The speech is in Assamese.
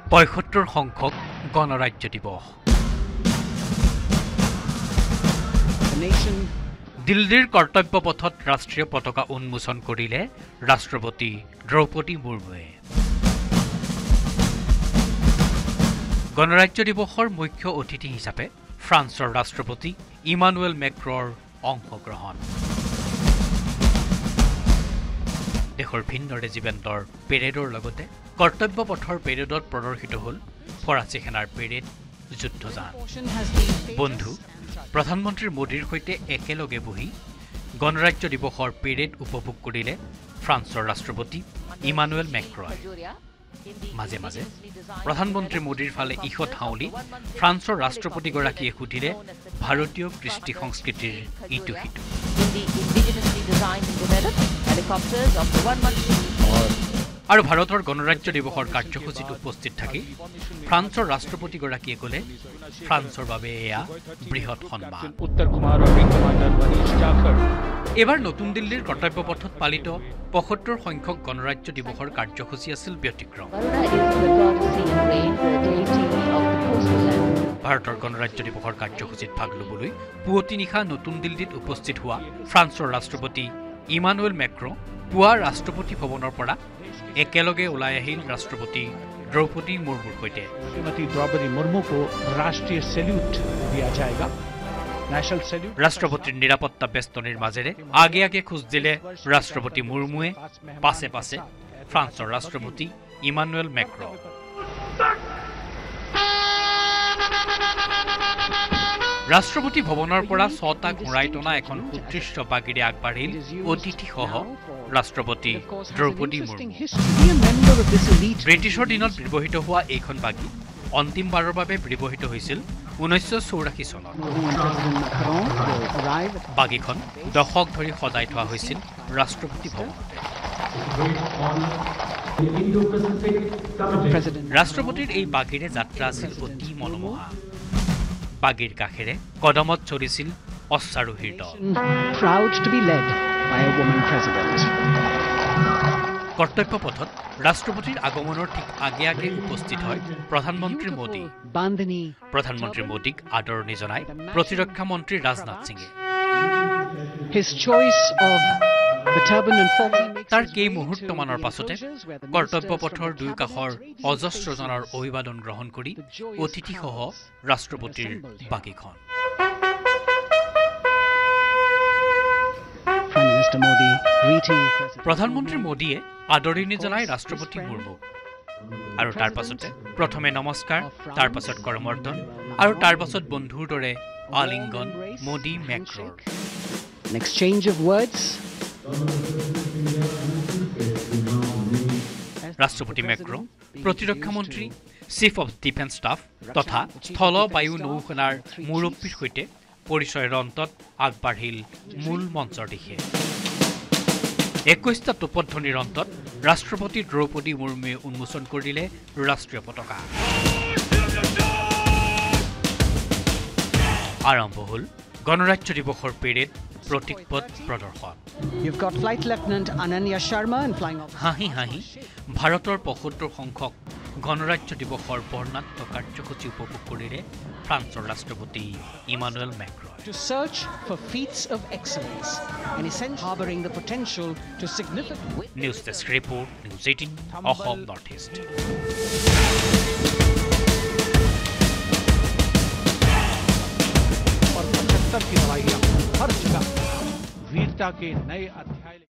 ৭৫ সংখ্যক গণৰাজ্য দিৱস দিল্লীৰ কৰ্তব্য পথত ৰাষ্ট্ৰীয় পতাকা উন্মোচন কৰিলে ৰাষ্ট্ৰপতি দ্ৰৌপদী মুৰ্মুৱে গণৰাজ্য দিৱসৰ মুখ্য অতিথি হিচাপে ফ্ৰান্সৰ ৰাষ্ট্ৰপতি ইমানুৱেল মেক্ৰৰ অংশগ্ৰহণ দেশৰ ভিন্ন ৰেজিমেণ্টৰ পেৰেডৰ লগতে কৰ্তব্য পথৰ পেৰেডত প্ৰদৰ্শিত হ'ল ফৰাচী সেনাৰ পেৰেড যুদ্ধযান বন্ধু প্ৰধানমন্ত্ৰী মোদীৰ সৈতে একেলগে বহি গণৰাজ্য দিৱসৰ পেৰেড উপভোগ কৰিলে ফ্ৰান্সৰ ৰাষ্ট্ৰপতি ইমানুৱেল মেক্ৰই মাজে মাজে প্ৰধানমন্ত্ৰী মোদীৰ ফালে ইখত হাউলি ফ্ৰান্সৰ ৰাষ্ট্ৰপতিগৰাকীয়ে সুধিলে ভাৰতীয় কৃষ্টি সংস্কৃতিৰ ইটো সিটো আৰু ভাৰতৰ গণৰাজ্য দিৱসৰ কাৰ্যসূচীত উপস্থিত থাকি ফ্ৰান্সৰ ৰাষ্ট্ৰপতিগৰাকীয়ে ক'লে ফ্ৰান্সৰ বাবে এয়া বৃহৎ সন্মান এবাৰ নতুন দিল্লীৰ কৰ্তব্য পথত পালিত ৭৫ সংখ্যক গণৰাজ্য দিৱসৰ কাৰ্যসূচী আছিল ব্যতিক্ৰম ভাৰতৰ গণৰাজ্য দিৱসৰ কাৰ্যসূচীত ভাগ ল'বলৈ পুৱতি নিশা নতুন দিল্লীত উপস্থিত হোৱা ফ্ৰান্সৰ ৰাষ্ট্ৰপতি ইমানুৱেল মেক্ৰ পুৱা ৰাষ্ট্ৰপতি ভৱনৰ পৰা একেলগে ওলাই আহিল ৰাষ্ট্ৰপতি দ্ৰৌপদী মুৰ্মুৰ সৈতে श्रीमती द्रौपदी मुर्मू को राष्ट्रीय सैल्यूट दिया जाएगा नेशनल सैल्यूट ৰাষ্ট্ৰপতিৰ নিৰাপত্তা বেষ্টনীৰ মাজেৰে আগে আগে খোজ দিলে ৰাষ্ট্ৰপতি মুৰ্মুৱে পাছে পাছে ফ্ৰান্সৰ ৰাষ্ট্ৰপতি ইমানুৱেল মেক্ৰ ৰাষ্ট্ৰপতি ভৱনৰ পৰা ৬টা ঘোঁৰাই টনা এখন সুদৃশ্য বাগিৰে আগবাঢ়িল অতিথিসহ ৰাষ্ট্ৰপতি দ্ৰৌপদী মুৰ্মু ব্ৰিটিছৰ দিনত ব্যৱহৃত হোৱা এইখন বাগি অন্তিমবাৰৰ বাবে ব্যৱহৃত হৈছিল ১৯৮৪ চনত বাগিখন দশক ধৰি সজাই থোৱা হৈছিল ৰাষ্ট্ৰপতি ভৱনতে ৰাষ্ট্ৰপতিৰ এই বাগিৰে যাত্ৰা আছিল অতি মনোমোহা বাগিৰ কাষেৰে কদমত চলিছিল অশ্বাৰোহীৰ দল কৰ্তব্য পথত ৰাষ্ট্ৰপতিৰ আগমনৰ ঠিক আগে আগে উপস্থিত হয় প্ৰধানমন্ত্ৰী মোদী প্ৰধানমন্ত্ৰী মোদীক আদৰণি জনাই প্ৰতিৰক্ষা মন্ত্ৰী ৰাজনাথ সিঙে তাৰ কেইমুহূৰ্তমানৰ পাছতে কৰ্তব্য পথৰ দুয়ো কাষৰ অজস্ৰজনৰ অভিবাদন গ্ৰহণ কৰি অতিথিসহ ৰাষ্ট্ৰপতিৰ বাগিখন প্ৰধানমন্ত্ৰী মোদীয়ে আদৰণি জনাই ৰাষ্ট্ৰপতি মুৰ্মুক আৰু তাৰ পাছতে প্ৰথমে নমস্কাৰ তাৰ পাছত কৰমৰ্দন আৰু তাৰ পাছত বন্ধুৰ দৰে আলিংগন মোদী মেক্ৰৰ ৰাষ্ট্ৰপতি মেক্ৰ প্ৰতিৰক্ষা মন্ত্ৰী চিফ অৱ ডিফেন্স ষ্টাফ তথা স্থল বায়ু নৌসেনাৰ মুৰব্বীৰ সৈতে পৰিচয়ৰ অন্তত আগবাঢ়িল মূল মঞ্চৰ দিশে ২১টা টোপধ্বনিৰ অন্তত ৰাষ্ট্ৰপতি দ্ৰৌপদী মুৰ্মুৱে উন্মোচন কৰিলে ৰাষ্ট্ৰীয় পতাকা আৰম্ভ হ'ল গণৰাজ্য দিৱসৰ পেৰেড প্ৰতীকপট প্ৰদৰ্শন হাঁহি হাঁহি ভাৰতৰ ৭৫ সংখ্যক গণৰাজ্য দিৱসৰ বৰ্ণাঢ্য কাৰ্যসূচী উপভোগ কৰিলে ফ্ৰান্সৰ ৰাষ্ট্ৰপতি Emmanuel Macron news desk report news 18 Assam north east की लड़ाइयां हर जगह वीरता के नए अध्याय